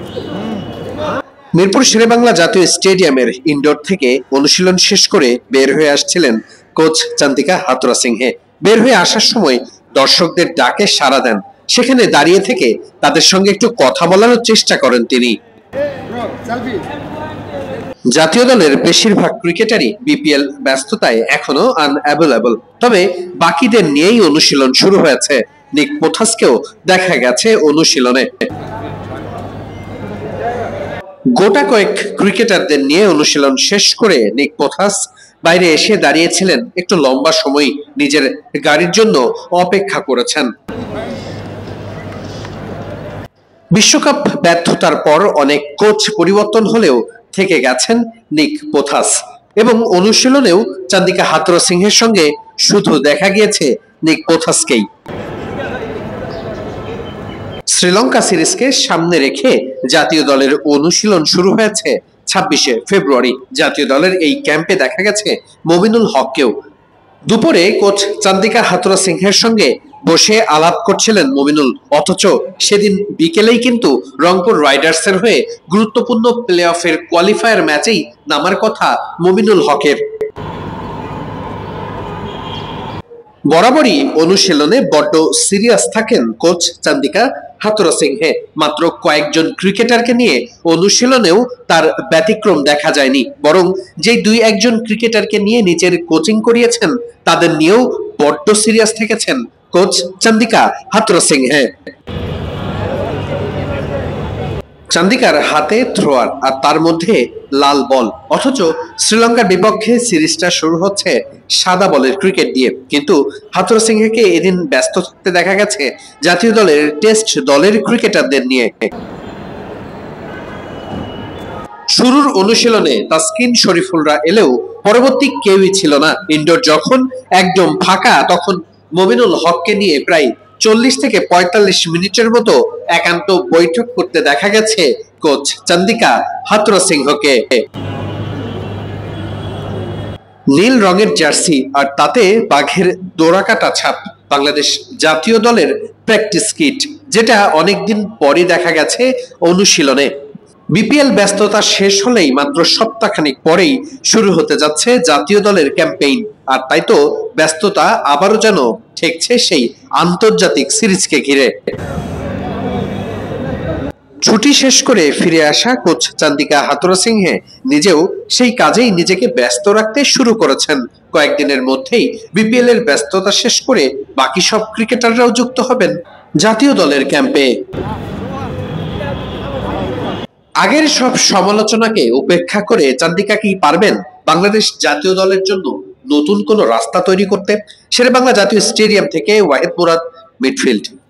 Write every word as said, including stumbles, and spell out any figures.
মিরপুর শেরেবাংলা জাতীয় স্টেডিয়ামের ইনডোর থেকে অনুশীলন শেষ করে বের হয়ে আসছিলেন কোচ চান্দিকা হাথুরা সিংহে। বের হয়ে আসার সময় দর্শকদের ডাকে সাড়া দেন, সেখানে দাঁড়িয়ে থেকে তাদের সঙ্গে একটু কথা বলার চেষ্টা করেন তিনি। জাতীয় দলের বেশিরভাগ ক্রিকেটারই বিপিএল ব্যস্ততায় এখনো আনঅ্যাভেলেবল, তবে বাকিদের নিয়েই অনুশীলন শুরু হয়েছে। নিক পোথাসকেও দেখা গেছে অনুশীলনে। গোটা কয়েক ক্রিকেটারদের নিয়ে অনুশীলন শেষ করে নিক পোথাস বাইরে এসে দাঁড়িয়েছিলেন, একটু লম্বা সময় নিজের গাড়ির জন্য অপেক্ষা করেছেন। বিশ্বকাপ ব্যর্থতার পর অনেক কোচ পরিবর্তন হলেও থেকে গেছেন নিক পোথাস, এবং অনুশীলনেও চান্দিকা হাথুরা সিংহের সঙ্গে শুধু দেখা গিয়েছে নিক পোথাসকেই। শ্রীলঙ্কা সিরিজকে সামনে রেখে জাতীয় দলের অনুশীলন শুরু হয়েছে ছাব্বিশে ফেব্রুয়ারি। জাতীয় দলের এই ক্যাম্পে দেখা গেছে মমিনুল হককেও। দুপুরে কোচ চান্দিকা হাথুরা সিংহের সঙ্গে বসে আলাপ করছিলেন মমিনুল, অথচ সেদিন বিকেলেই কিন্তু রংপুর রাইডার্সের হয়ে গুরুত্বপূর্ণ প্লে অফের কোয়ালিফায়ার ম্যাচেই নামার কথা মমিনুল হকের। বরাবরই অনুশীলনে বড্ড সিরিয়াস থাকেন কোচ চান্দিকা হাথুরা সিংহে। মাত্র কয়েকজন ক্রিকেটারকে নিয়ে অনুশীলনেও তার ব্যতিক্রম দেখা যায়নি, বরং যে দুই একজন ক্রিকেটারকে নিয়ে নিজের কোচিং করিয়েছেন তাদের নিয়েও বড্ড সিরিয়াস থেকেছেন কোচ চান্দিকা হাথুরা সিংহে। চান্দিকার হাতে থ্রোয়ার, আর তার মধ্যে লাল বল, অথচ শ্রীলঙ্কার বিপক্ষে সিরিজটা শুরু হচ্ছে সাদা বলের ক্রিকেট দিয়ে। কিন্তু হাথুরা সিংহেকে এদিন ব্যস্ত থাকতে দেখা গেছে জাতীয় দলের টেস্ট দলের ক্রিকেটারদের নিয়ে। শুরুর অনুশীলনে তাসকিন শরীফুলরা এলেও পরবর্তী কেউই ছিল না। ইনডোর যখন একদম ফাঁকা, তখন মমিনুল হককে নিয়ে প্রায় চল্লিশ থেকে পঁয়তাল্লিশ মিনিটের মতো একান্ত বৈঠক করতে দেখা গেছে কোচ চান্দিকা হাথুরা সিংহকে। নীল রঙের জার্সি আর তাতে বাঘের দোড়াকাটা ছাপ, বাংলাদেশ জাতীয় দলের প্র্যাকটিস কিট, যেটা অনেকদিন পরে দেখা গেছে অনুশীলনে। বিপিএল ব্যস্ততা শেষ হলেই মাত্র সপ্তাহখানিক পরেই শুরু হতে যাচ্ছে জাতীয় দলের ক্যাম্পেইন, আর তাই তো ব্যস্ততা আবারও যেন ঠেকছে সেই আন্তর্জাতিক সিরিজকে ঘিরে। ছুটি শেষ করে ফিরে আসা কোচ চান্দিকা হাথুরা সিংহে নিজেও সেই কাজেই নিজেকে ব্যস্ত রাখতে শুরু করেছেন। কয়েকদিনের মধ্যেই বিপিএল এর ব্যস্ততা শেষ করে বাকি সব ক্রিকেটাররাও যুক্ত হবেন জাতীয় দলের ক্যাম্পে। আগের সব সমালোচনাকে উপেক্ষা করে চান্দিকা কি পারবেন বাংলাদেশ জাতীয় দলের জন্য নতুন কোনো রাস্তা তৈরি করতে? শেরেবাংলা জাতীয় স্টেডিয়াম থেকে ওয়াহিদ মুরাদ, মিডফিল্ড।